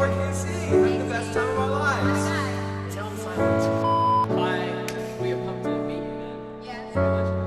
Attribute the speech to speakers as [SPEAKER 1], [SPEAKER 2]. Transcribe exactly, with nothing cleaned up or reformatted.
[SPEAKER 1] can you see? Having the best time of our lives.
[SPEAKER 2] Tell them silence. Hi. We are pumped to meet you, man.
[SPEAKER 3] Yes.